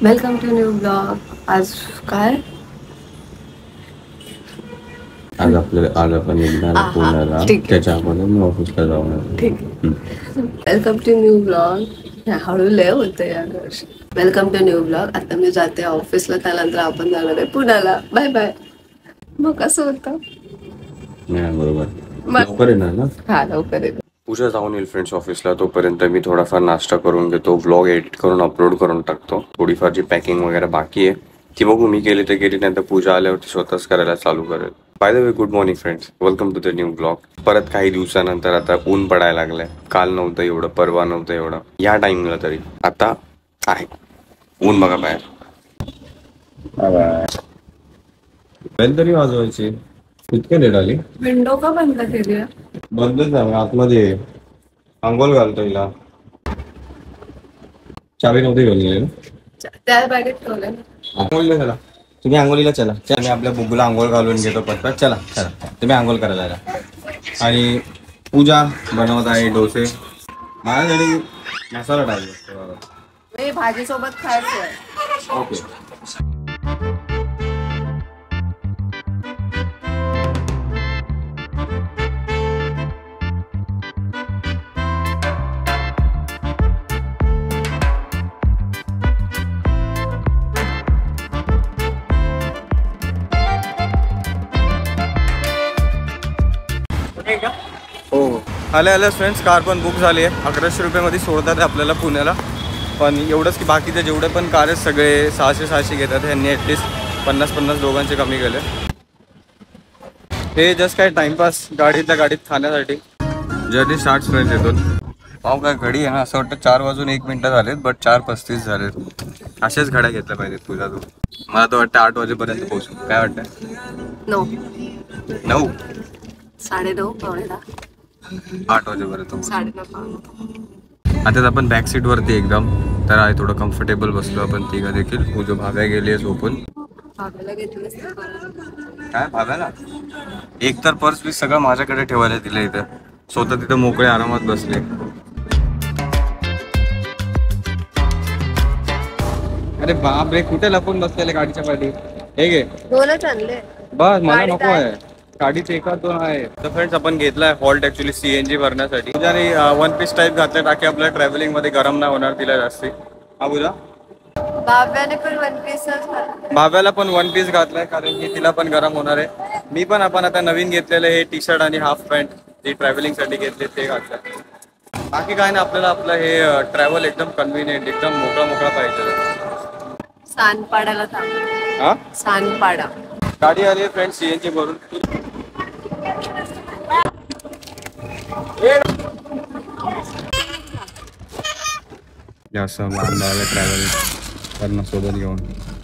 Welcome to new blog. आज काय आज आपण निघणार पुण्याला. त्याच्या अगोदर मी ऑफिसला जाऊन. ठीक आहे. Welcome to new blog. हळू लय होतं या वर्षी. Welcome to new blog. आता मी जाते ऑफिसला, त्यानंतर आपण जाणार आहे पुण्याला. Bye bye. मग कसं होतं? नाही बरोबर, लवकर येणार ना? हा लवकर येतो. पूजा जाऊन येईल फ्रेंड्स ऑफिसला. तोपर्यंत मी थोडाफार नाश्ता करून घेतो, व्लॉग एडिट करून अपलोड करून टाकतो. थोडीफार जी पॅकिंग वगैरे बाकी आहे ती बघू, मी केली तर केली, नाही तर पूजा आल्यावरती स्वतःच करायला चालू करेल. By the way, good morning friends, welcome to the new blog. परत काही दिवसानंतर आता ऊन पडायला लागलंय. काल नव्हतं एवढं, परवा नव्हतं एवढं, या टाइमला तरी आता आहे ऊन. बघा बाहेर. बेल तरी वाजवायची. इतके लेट आली. विंडो का बंद केली? बंदच आहे आतमध्ये. अंघोळ घालतो हिला. चावी नव्हती घेऊन गेले. त्या बॅगेत ठेवले. आंघोळीला चला तुम्ही, आंघोळीला चला. मी आपल्या बुगूला आंघोळ घालून घेतो पटपट. चला चला तुम्ही आंघोळ करायला जा. आणि पूजा बनवत आहे डोसे. माझ्यासाठी मसाला टाकतो. भाजी सोबत खायचं. ओके. हो आले फ्रेंड्स, कार पण बुक झाली आहे. 1100 रुपयामध्ये सोडतात आपल्याला पुण्याला. पण एवढंच की बाकीचे जेवढे पण कार आहेत सगळे 600 घेतात. ह्यांनी ॲटलिस्ट 50 दोघांचे कमी केले. हे जस्ट काय टाइमपास गाडीतल्या गाडीत खाण्यासाठी. जर्नी स्टार्ट फ्रेंड्स येथून. पाव काय घडी आहे ना, असं वाटतं 4 वाजून 1 मिनिटं झालेत, बट 4:35 झालेत. अशाच घड्या घेतल्या पाहिजेत तुझ्या. तू मला तर वाटतं 8 वाजेपर्यंत पोहोचू. काय वाटतं? 9 9:30 पावणे 8 वाजेपर्यंत. 9:30. आता आपण बॅक सीट वरती एकदम तर आहे, थोडं कम्फर्टेबल बसलो आपण तिघा देखील. पूजा भाव्या गेली आहे झोपून. काय भाव्याला? एक तर पर्स बी सगळं माझ्याकडे ठेवायला दिलं इथं. स्वतः तिथं मोकळे आरामात बसले. अरे बापरे, कुठे लपून बसलेले गाडीच्या पाठी. हे घे. दोनच आणले बस, मला नको आहे. गाडीचे एका 2 आहे. तर फ्रेंड्स आपण घेतलाय हॉल्ट ऍक्च्युली CNG भरण्यासाठी. पूजाने 1 पीस टाईप घातले टाकी आपल्या ट्रॅव्हलिंग मध्ये गरम नाही होणार तिला जास्ती. हा पूजा, भाव्याने पण 1 पीसच घातला. भाव्याला पण 1 पीस घातलाय कारण की तिला पण गरम होणार आहे. मी पण आपण आता नवीन घेतलेलं हे टी शर्ट आणि हाफ पॅन्ट जे ट्रॅव्हलिंग साठी घेतले ते घातलं. बाकी काय ना, आपल्याला आपलं हे ट्रॅव्हल एकदम कन्व्हिनियंट, एकदम मोकळा पाहिजे. सानपाड्याला थांब. हा सानपाडा गाडी आली फ्रेंड्स CNG भरून. जास्त ट्रॅव्हल करणं सोबत घेऊन.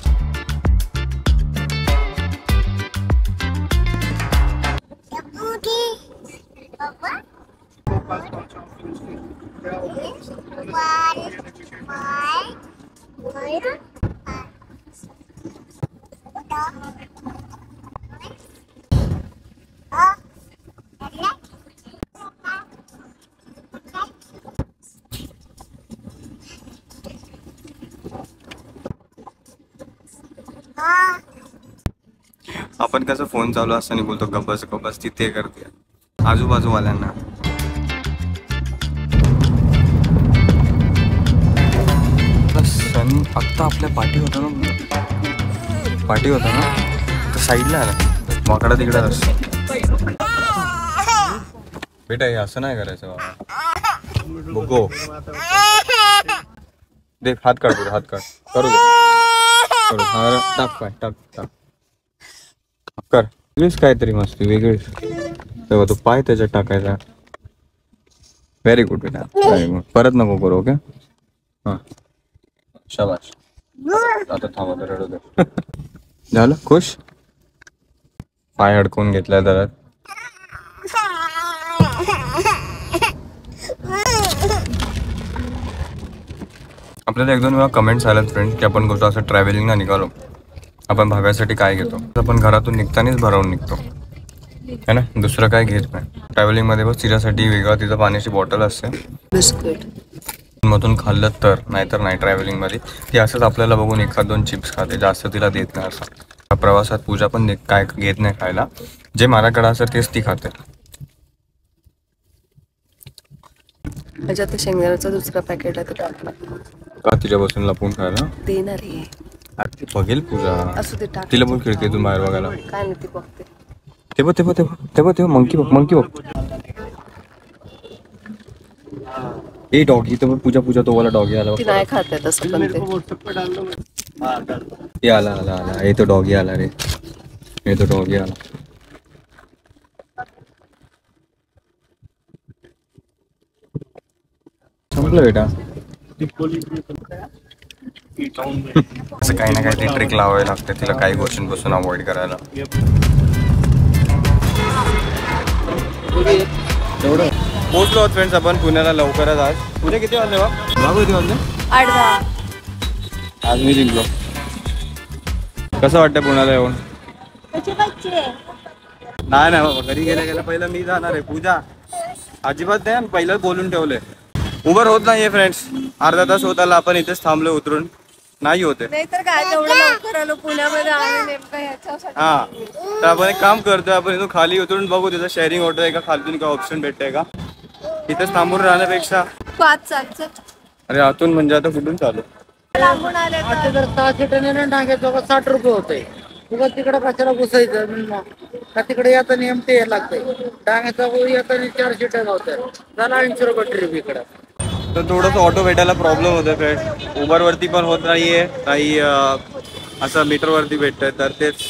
आपण कसं फोन चालू असताना बोलतो गबस तिथे करते आजूबाजूवाल्यांना. सण आत्ता आपल्या पाठी होता ना, तर साईडला आला वाकडा तिकडे असतो. बेटा हे असं नाही करायचं बाबा. बघो देख, हात काढ पुढे, हात काढ. करू दे. टाक पाय, टाक कर. वेगळीच काहीतरी मस्ती वेगळीच. तेव्हा तो पाय त्याच्यात टाकायचा. व्हेरी गुड बेटा, व्हेरी गुड. परत नको करू. ओके हां, शाबाश. आता थांबा तर रडू दे. झालं खुश. पाय अडकवून घेतलाय दरात. आपल्याला 1-2 वेळा कमेंट्स आल्यात फ्रेंड की आपण कुठं असं ट्रॅव्हलिंगला निघालो, आपण भाव्यासाठी काय घेतो. आपण घरातून निघतानाच भरवून निघतो. है ना, दुसरं काय घेत नाही ट्रॅव्हलिंग मध्ये. बस तिच्यासाठी वेगळा तिचा पाण्याची बॉटल असते, बिस्किट मधून खाल्लं तर, नाहीतर नाही ट्रॅव्हलिंग मध्ये. ती असंच आपल्याला बघून एखाद दोन चिप्स खाते, जास्त तिला देत नाही. असं प्रवासात पूजा पण काय घेत नाही खायला, जे माझ्याकडे असं तेच ती खाते. त्याच्यात शेंगदाण्याचं दुसरं पॅकेट आहे ते टाकला का तिच्यापासून लपून खायला देणार आहे. ती बघेल पूजा, असू दे टाक. तिला पण खिडकीतून बाहेर बघायला. काय नाही ती बघते. ते मंकी बघ. ए डॉगी, तर पूजा तो वाला डॉगी आला. ती नाही खाते तसं पण ते आला. हे तो डॉगी आला रे, हे तो डॉगी आला. संपलं बेटा. असं काही ना काही ट्रिक लावावी लागते तिला काही गोष्टींपासून अवॉइड करायला. पोहोचलो आहोत फ्रेंड्स आपण पुण्याला लवकरच. आज पुणे किती वाजले बाबू? किती वाजले? 8-10. आज मी जिंकलो. कसं वाटतं पुण्याला येऊन? नाही बाबा, घरी गेल्या पहिलं मी जाणार आहे. पूजा अजिबात नाही, पहिलं बोलून ठेवलंय. उबर होत नाहीये फ्रेंड्स, अर्धा तास होत आला. आपण इथेच थांबलो उतरून, नाही होते. नाहीतर काय तेवढं लवकर आलो पुण्यामध्ये आणि नेमकं ह्याच्यासाठी. हा, तर आपण एक काम करतोय, आपण इथून खाली उतरून बघू तिथं शेअरिंग ऑटो आहे का, खालतून काय ऑप्शन भेटतंय का. इथेच थांबून राहण्यापेक्षा अरे आतून म्हणजे आता कुठून चालू लांबून आले जर 6 सीटाने टाकायचं 60 रुपये होते. तुला तिकडे कशाला घुसायचं का, तिकडे येताना एमटी लागतंय. डांग्याचा येताना 4 सीटा होत्या, झाला 80 रुपये ट्रिप इकडं. तर थोडंसं ऑटो भेटायला प्रॉब्लेम होतोय फ्रेंड. उबरवरती पण होत नाहीये काही, असं मीटरवरती भेटतंय. तर तेच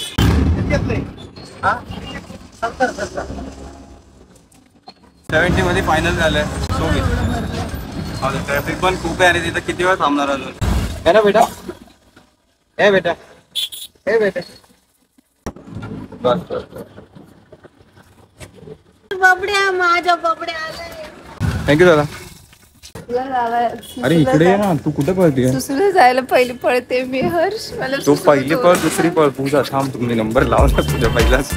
70 मध्ये फायनल झालंय. ट्रॅफिक पण खूप आहे आणि तिथं किती वेळ थांबणार अजून. है ना बेटा, हे बेटा. बबड्या, माझ्या बबड्या आलाय. थँक्यू दादा. अरे इकडे ये ना, तू कुठे पळते? दुसरं जायला पहिली पळते मी. हर्ष मला तू पहिली पळ, दुसरी पळ. पूजा थांब, तुम्ही नंबर लावला तुझ्या पहिलाच.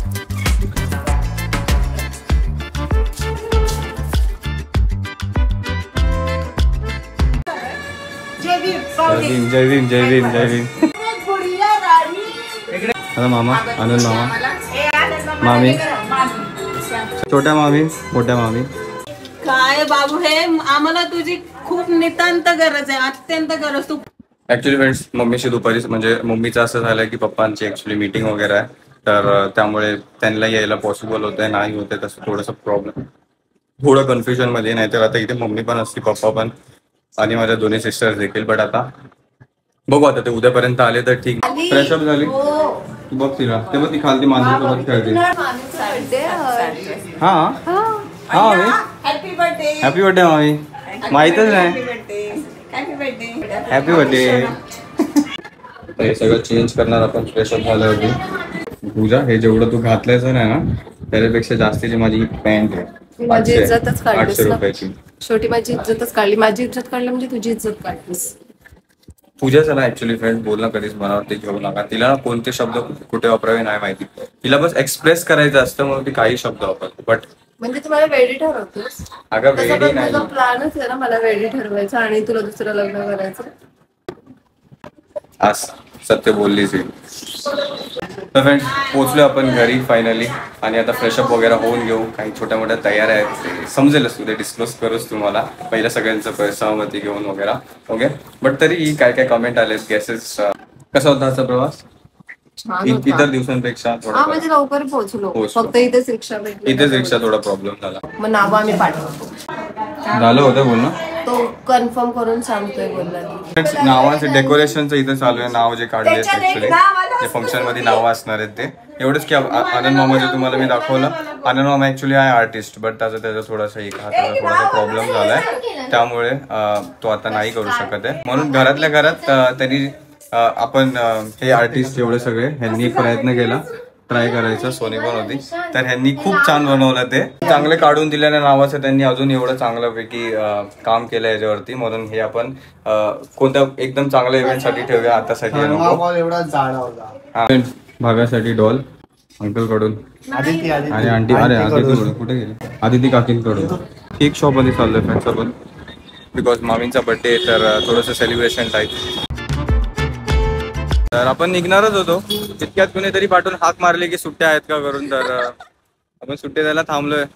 जय भीम. आता मामा, आनंद मामा, मामी, छोट्या मामी, मोठ्या मामी. काय बाबू, हे आम्हाला तुझी खूप नितांत गरज आहे, अत्यंत गरज. तू ऍक्च्युली फ्रेंड्स, मम्मीशी दुपारी म्हणजे मम्मीचं असं झालंय की पप्पांची ऍक्च्युली मीटिंग वगैरे आहे, तर त्यामुळे त्यांना यायला पॉसिबल होतंय, नाही होतंय. तसं थोडंसं प्रॉब्लेम, थोडं कन्फ्युजन मध्ये. नाहीतर आता इथे मम्मी पण असते, पप्पा पण आणि माझ्या दोन्ही सिस्टर्स देखील. बट आता बघू, आता ते उद्यापर्यंत आले तर ठीक. फ्रेशअप झाली, तू बघ तिला, ते बघ ती खालती मांजरीसोबत खेळते. हा हॅपी बर्थडे. हॅपी बर्थडे मामी. माहीतच नाही. Happy birthday. हे सगळं चेंज करणार आपण फ्रेशअप झाल्यावरती. पूजा, हे जेवढं तू घातलंयस नाही ना, त्याच्यापेक्षा जास्तीची माझी पॅन्ट आहे. माझी इज्जतच काढलीस 800 ना. रुपयाची. शेवटी माझी इज्जतच काढली. माझी इज्जत काढली म्हणजे तुझी इज्जत काढलीस. पूजाचं ना ऍक्च्युली फ्रेंड बोलणं कधीच मनावरती घेऊ नका. तिला कोणते शब्द कुठे वापरावे नाही माहिती. तिला बस एक्सप्रेस करायचं असतं म्हणून ती काही शब्द वापरते. बट म्हणजे तुम्हाला वेडी ठरवतोस? अगं वेडी नाही, तुझा प्लॅनच आहे ना मला वेडी ठरवायचा आणि तुला दुसरं लग्न करायचं. आज सत्य बोललीच आहे. तर फ्रेंड्स, पोहोचलो आपण घरी फायनली आणि आता फ्रेशअप वगैरे होऊन घेऊ. काही छोट्या मोठ्या तयाऱ्या आहेत, ते समजेलच उद्या डिस्क्लोज करूच तुम्हाला, पहिल्या सगळ्यांचं सहमती घेऊन वगैरे. ओके, बट तरी काय काय कमेंट आलेत, गेसेस. कसा होता आजचा प्रवास? इतर दिवसांपेक्षा थोडा म्हणजे लवकर पोहोचलो. फक्त इथेच रिक्षा भेटली. इथेच रिक्षा थोडा प्रॉब्लेम झाला. मग नाव आम्ही पाठवतो. झालं होतं बोलणं, तो कन्फर्म करून सांगतोय बोलला. नावाचं डेकोरेशनचं इथं चालू आहे. नाव जे काढले ऍक्च्युली, जे फंक्शन मध्ये नावं असणार आहेत ते. एवढंच की आनंद मामा जे तुम्हाला मी दाखवलं, आनंद मामा ऍक्च्युली आहे आर्टिस्ट, बट त्याचा थोडासा एक हाताचा थोडासा प्रॉब्लेम झालाय, त्यामुळे तो आता नाही करू शकत आहे. म्हणून घरातल्या घरात त्यांनी आपण हे आर्टिस्ट एवढे सगळे ह्यांनी प्रयत्न केला ट्राय करायचा. सोनी पण होती, तर ह्यांनी खूप छान बनवलं. ते चांगले काढून दिल्याने नावाचं त्यांनी अजून एवढं चांगल्यापैकी काम केलं याच्यावरती. म्हणून हे आपण कोणत्या एकदम चांगल्या इव्हेंट साठी ठेवूया, आतासाठी भागासाठी डॉल अंकल कडून आणि आंटी. अरे आदिती कुठे गेली? आदिती काकींकडून. केक शॉप मध्ये चाललोय फ्रेंड्स आपण. बिकॉज मामींचा बर्थडे तर थोडंसं सेलिब्रेशन टाईप. तर आपण निघणारच होतो, तितक्यात कुणीतरी पाठवून हाक मारली की सुट्ट्या आहेत का करून, तर आपण सुट्टी द्यायला थांबलोय.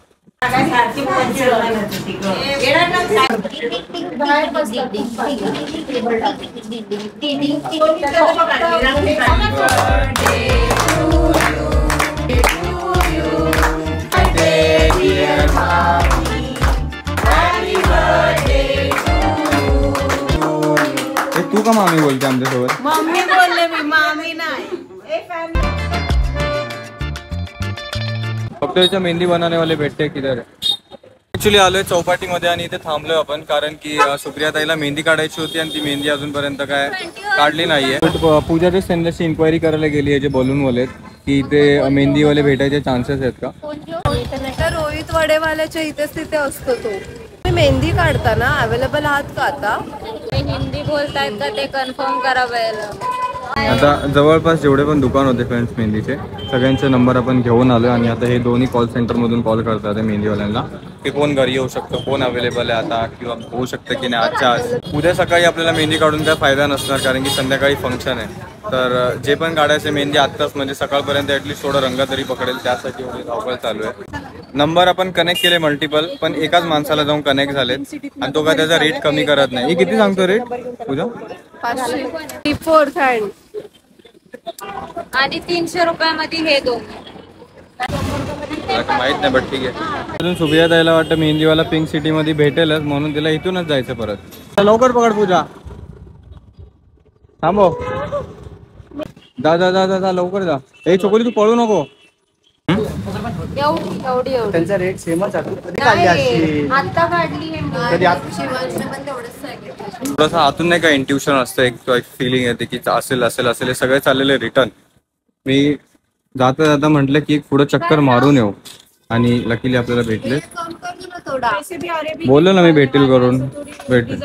तू का मामी बोलते आमच्यासोबत? मम्मी बोलले मी, मामी नाही. फक्त याच्या मेहंदी बनवणे वाले भेटते किधर. ऍक्च्युली आलोय चौपाटीमध्ये आणि इथे थांबलोय आपण, कारण की सुप्रिया ताईला मेहंदी काढायची होती आणि ती मेहंदी अजूनपर्यंत काय काढली नाहीये. पूजा तेच त्यांच्याशी इन्क्वायरी करायला गेली आहे जे बलून वाले की इथे मेहंदीवाले भेटायचे चान्सेस आहेत का. तर रोहित वडेवाल्याच्या इथेच तिथे असतो तो. तुम्ही मेहंदी काढताना अवेलेबल आहात का आता? हिंदी बोलतायत का ते कन्फर्म करावं. आता जवळपास जेवढे पण दुकान होते फ्रेंड्स मेहंदीचे सगळ्यांचे नंबर आपण घेऊन आलोय आणि आता हे दोन्ही कॉल सेंटरमधून कॉल करतात मेहंदीवाल्यांना की कोण घरी येऊ शकतं, कोण अवेलेबल आहे आता, किंवा होऊ शकतं की नाही आजच्या आज. उद्या सकाळी आपल्याला मेहंदी काढून काय फायदा नसणार, कारण की संध्याकाळी फंक्शन आहे. तर जे पण काढायचे मेहंदी आत्ताच म्हणजे सकाळपर्यंत ॲटलिस्ट थोडं रंग तरी पकडेल, त्यासाठी एवढी धावपळ चालू आहे. नंबर आपण कनेक्ट केले मल्टिपल, पण एकाच माणसाला जाऊन कनेक्ट झालेत आणि तो काय त्याचा रेट कमी करत नाही. किती सांगतो रेट तुझा? 500 आणि 300 रुपयामध्ये हे दोन. माहित नाही बट ठीक आहे. अजून सुप्रिया ताईला वाटतं मेहंदीवाला पिंक सिटी मध्ये भेटेलच, म्हणून तिला इथूनच जायचं परत. लवकर पकड पूजा, थांबव. जा जा जा जा लवकर जा. ए छोकरी तू पळू नको. एवढी त्यांचा रेट सेमच आहे. आता काढली थोडंसं आतून नाही का इंट्युशन असतं, एक फिलिंग येते की असेल असेल असेल. हे सगळे चाललेले रिटर्न. मी जाता जाता म्हटलं की एक पुढं चक्कर मारून येऊ आणि लकीली आपल्याला भेटले. बोललो ना मी भेटेल करून, भेटेल.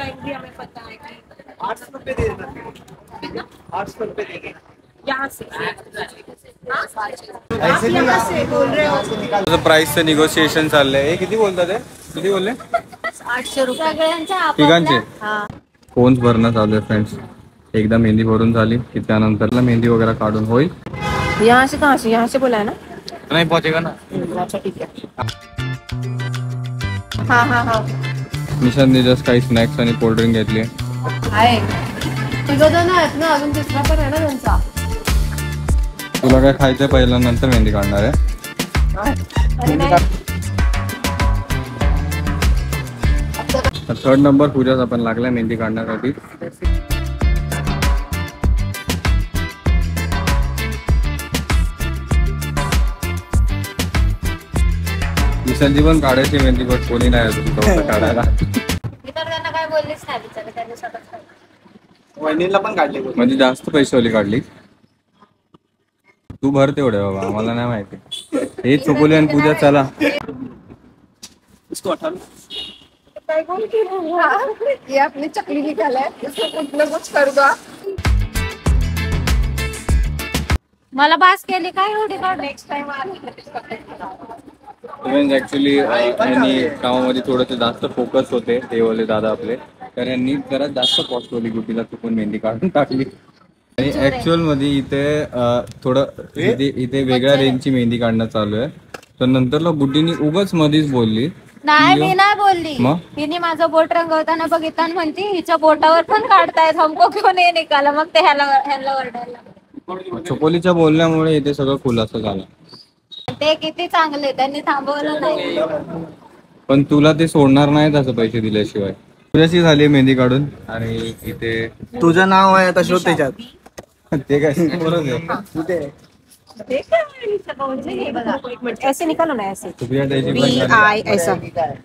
प्राइसचं निगोशिएशन चाललंय. हे किती बोलतात ते? किती बोलले? 800 रुपये तिघांचे. फोन्स भरणं चालू आहे फ्रेंड्स. एकदा मेहंदी भरून झाली की त्यानंतर मेहंदी वगैरे काढून होईल. यहाँ से कहाँ से? यहाँ से बोला है ना? नाही पहुंचेगा ना. अच्छा ठीक है. हाँ हाँ हाँ निशांतने जस्ट काही स्नॅक्स आणि कोल्ड्रिंक घेतली आहे. तिघं जण आहेत ना, अजून तिसरा पण आहे ना त्यांचा. तुला काय खायचं पहिलं, नंतर मेहंदी काढणार आहे. थर्ड नंबर पूजाच आपण लागलाय मेहंदी काढण्यासाठी. निशांतची पण काढायची मेहंदी, बट कोणी नाही अजून काढायला. त्यांना काय बोललीच नाही बिचारे, त्यांनी स्वतःच वहिनीला पण काढले म्हणजे जास्त पैशावाली काढली. तू भर तेवढे बाबा, आम्हाला नाही माहिती. हे चुकवले आणि पूजा चला. ये आपने चकली निकाला है, इसको कुछ ना कुछ कर दो. मला बास केली काय एवढी काढ. नेक्स्ट टाइम ऍक्च्युली यांनी कामामध्ये थोडंसं जास्त फोकस होते ते वाले दादा आपले, तर यांनी जरा जास्त कॉस्टवाली गुटीला चुकून मेहंदी काढून टाकली. आणि ऍक्च्युअल मध्ये इथे थोडं इथे वेगळ्या रेंजची मेहंदी काढणं चालू आहे. तर नंतरला गुड्डीनी उगाच मध्येच बोलली. नाही मी नाही बोलली. मग? तिने माझं बोट रंगवताना बघितलं आणि म्हणती हिच्या बोटावर पण काढतायत, हमको क्यों नाही निकाला. मग ते ह्याला ओरडायला. चकोलीच्या बोलण्यामुळे इथे सगळं खुलासा झाला. ते किती चांगले, त्यांनी थांबवलं नाही. पण तुला ते सोडणार नाही तसं पैसे दिल्याशिवाय. तुझ्याशी झाली मेहंदी काढून आणि इथे तुझं नाव आहे आता शोध त्याच्यात. ते काय बरोबर आहे. ऐसे निकालो ना, ऐसे सुप्रिया ताईची पण आई ऐसा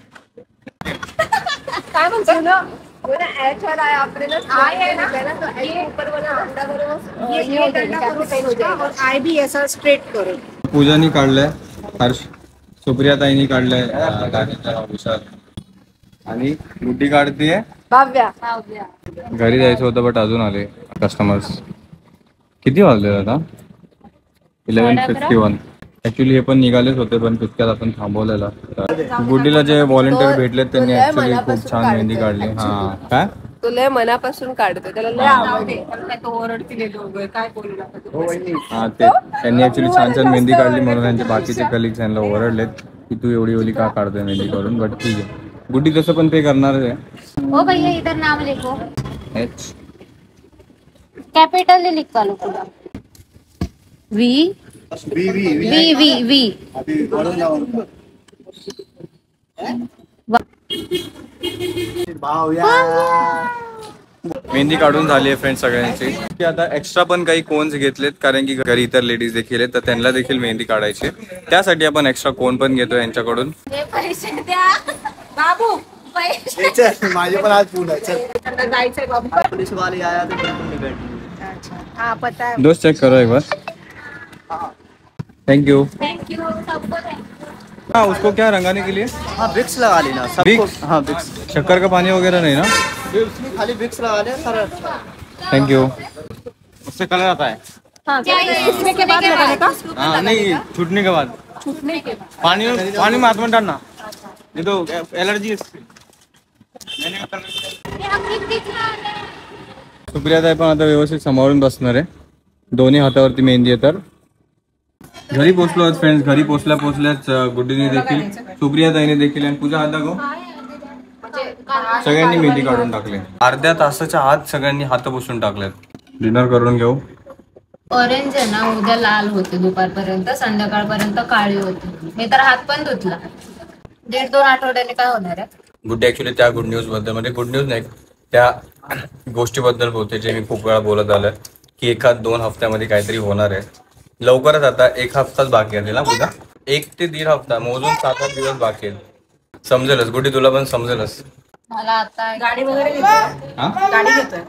काय म्हणतो ना, वो ना एच और आई आपने ना आई है ना, तो आई के ऊपर वाला डंडा करो, ये डंडा करो पेन हो जाएगा, और आई भी ऐसा स्ट्रेट करो. पूजानी काढलंय, हर्ष सुप्रिया ताईनी काढलंय, विशाल आणि गुड्डी काढतीये. भाव्या घरी जायचं होतं बट अजून आले कस्टमर्स. किती वाजले आता? 11:51. ऍक्च्युली हे पण निघालेच होते पण तितक्यात आपण थांबवलेला. गुड्डीला जे व्हॉलेंटियर भेटलेत त्यांनी लय ऍक्च्युली खूप मनापासून छान मेहंदी काढतोय, काढली. हा actually. काय तो लय मनापासून काढतो, त्याला लय हा. आवडते. तो ओरडतील दोघं काय बोलू नका. हा ते त्यांनी ऍक्च्युली छान छान मेहंदी काढली म्हणून त्यांचे बाकीचे कलिग्स त्यांना ओरडलेत की तू एवढी एवढी का काढतोय मेहंदी करून. बट ठीक आहे, गुड्डी तसं पण ते करणार आहे. ओ भैया इधर नाम लिखो, एच कैपिटल लिख का लो पूरा. वी वी वी वी वी. मेहंदी काढून झाली आहे फ्रेंड्स सगळ्यांची. की आता एक्स्ट्रा पण काही कोन्स घेतलेत कारण की घरी इतर लेडीज देखील आहेत तर त्यांना देखील मेहंदी काढायची. त्यासाठी आपण एक्स्ट्रा कोन पण घेतो यांच्याकडून. हे पैसे द्या बाबू, पैसे. माझे पण आज पूर्ण आहे. चल जायचंय बाबू. पुलिस वाले आया तो बिल्कुल नहीं बैठी. हा पता है. दोस्त चेक करो एक बार. Thank you. थैंक यू सबको, थैंक यू. हाँ उसको क्या रंगाने के लिए हाँ विक्स लगा लेना सबको. विक्स? हाँ विक्स. शक्कर का पानी वगैरह नहीं ना? उसमें खाली विक्स लगा लेना सारा. Thank you. उससे कलर आता है. इसमें के बाद लगाने का? हाँ नहीं छूटने के बाद. छूटने के बाद. पानी में हाथ मत डालना नहीं तो एलर्जी. सुप्रिया ताई पण आता व्यवस्थित सांभाळून बसणार आहे. दोन्ही हातावरती मेहंदी आहे. तर घरी पोहोचलो आज फ्रेंड्स. घरी पोहोचल्याच गुड्डीने देखील, सुप्रिया ताईने देखील आणि पूजा हात दाखव सगळ्यांनी मेहंदी काढून टाकले. अर्ध्या तासाच्या आत सगळ्यांनी हात पुसून टाकलेत. डिनर करून घेऊ. ऑरेंज आहे ना, उद्या लाल होते दुपारपर्यंत, संध्याकाळपर्यंत काळी होते. मी तर हात पण धुतला. 1.5-2 आठवड्याने काय होणार आहे. गुड्डी ऍक्च्युली त्या गुड न्यूज बद्दल, म्हणजे गुड न्यूज नाही, त्या गोष्टीबद्दल बोलते जे मी खूप वेळा बोलत आलोय की 1-2 हफ्त्यामध्ये काहीतरी होणार आहे. लवकरच आता 1 हफ्ताच बाकी आहे ना पूजा. 1 ते 1.5 हफ्ता मोजून 7-8 दिवस बाकी आहेत. समजेलच गुड्डी, तुला पण समजेलच. मला आता गाडी वगैरे घेतोय. हा गाडी घेतोय.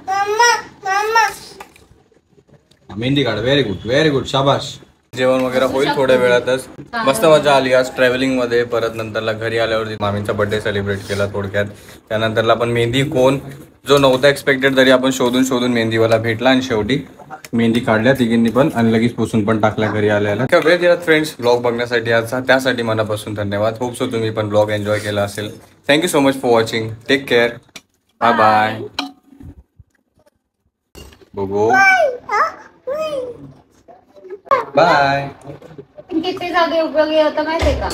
मेहंदी काढ. व्हेरी गुड शाबाश. जेवण वगैरे होईल थोड्या वेळातच. मस्त मजा आली आज ट्रॅव्हलिंग मध्ये. परत नंतरला घरी आल्यावरती मामींचा बर्थडे सेलिब्रेट केला थोडक्यात. त्यानंतरला पण मेहंदी कोण जो नव्हता एक्सपेक्टेड तरी आपण शोधून मेहंदीवाला भेटला आणि शेवटी मेहंदी काढल्या तिघींनी पण आणि लगेच पुसून पण टाकल्या घरी आल्याला. वेळ दिलात फ्रेंड्स ब्लॉग बघण्यासाठी आजचा, त्यासाठी मनापासून धन्यवाद. होप सो तुम्ही पण ब्लॉग एन्जॉय केला असेल. Thank you so much for watching. Take care. Bye bye. बघू बाय. किती जागे उपयोगी होतं माहितीये का.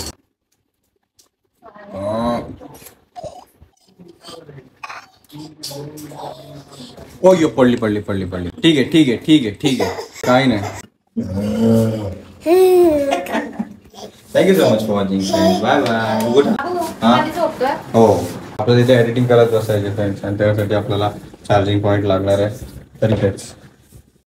ओ यो पडली. ठीक आहे काही नाही. Thank you so much for watching friends. Bye bye. Good. खाली झोपतोय. हो आपल्याला तिथे एडिटिंग करत बसायचे फ्रेंड्स आणि त्यासाठी आपल्याला चार्जिंग पॉईंट लागणार आहे. तरी तेच